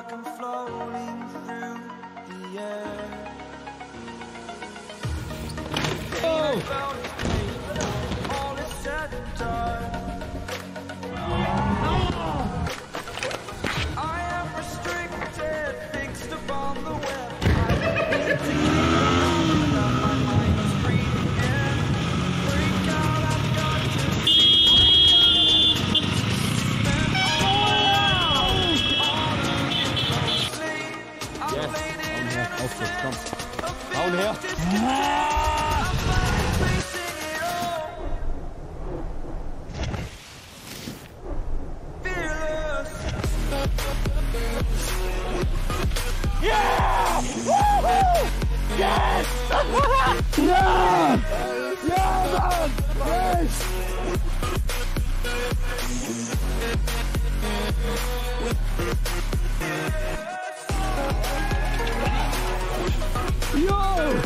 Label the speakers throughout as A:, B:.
A: like I'm floating through the air. Oh! All is said and done. I am restricted, fixed upon the web. I need to keep up, my mind is breathing in. Freak out, I've got to see. Spend all
B: Yes, down here.
A: Yeah! Woo-hoo! Yes!
B: Yeah! Yeah, man! Yes! Yo!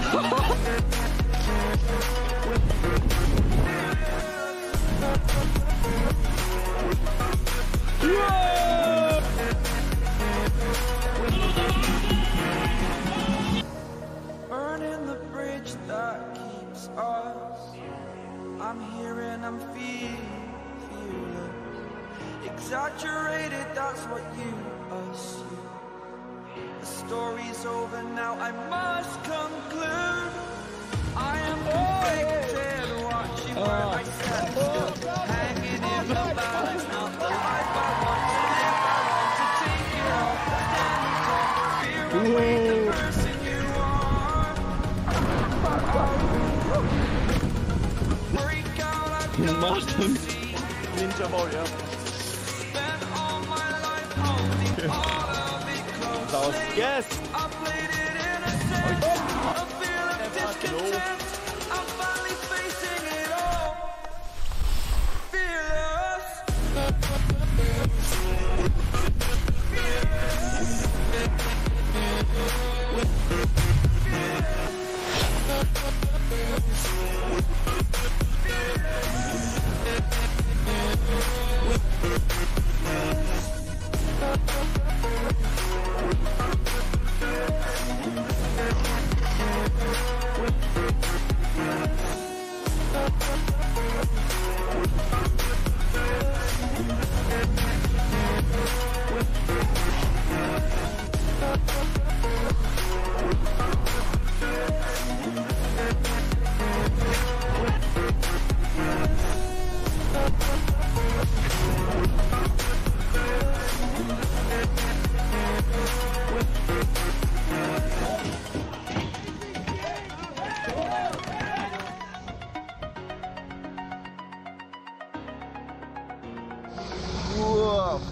A: Burning the bridge that keeps us. I'm here and I'm feeling exaggerated, that's what you assume. The story's over now, I must conclude. I am addicted, watching where I stand still, hanging in the balance, not the life I want to live. I want to take it all, stand tall, fear away the person you are. Break out, I've got to see.
B: Ninja Warrior.
A: Spend all my life holding all of it closely.
B: Yes!
A: I played it innocent, a feel of discontent. I'm finally facing it all. Fearless.
B: Whoa.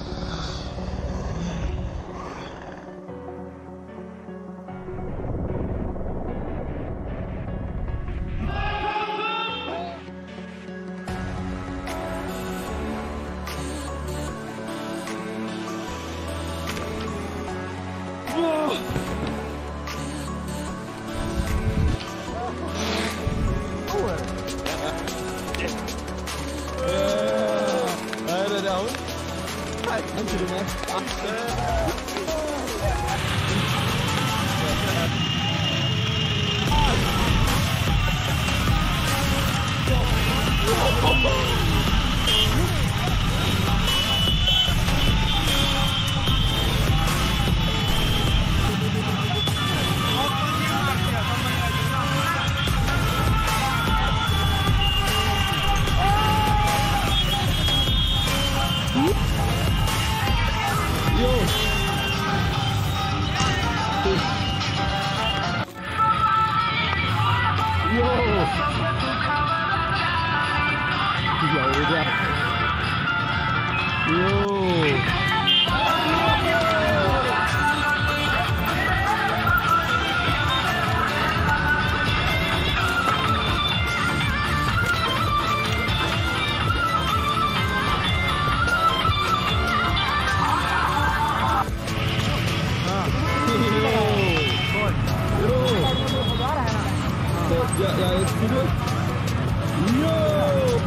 B: Ja, jetzt wieder. Yo!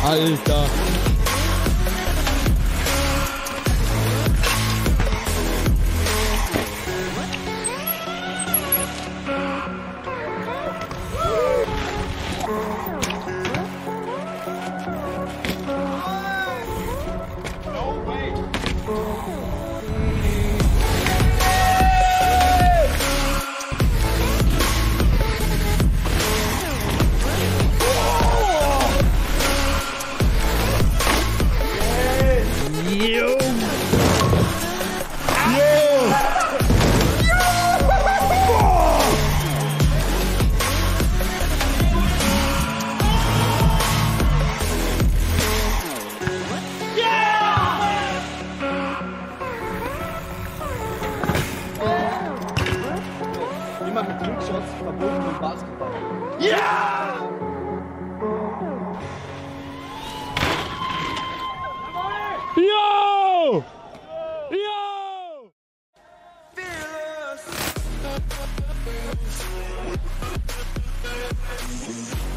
B: Alter.
C: Immer mit Trickshots verbunden mit Basketball.
B: Ja! Yo! Yo!
A: Fearless.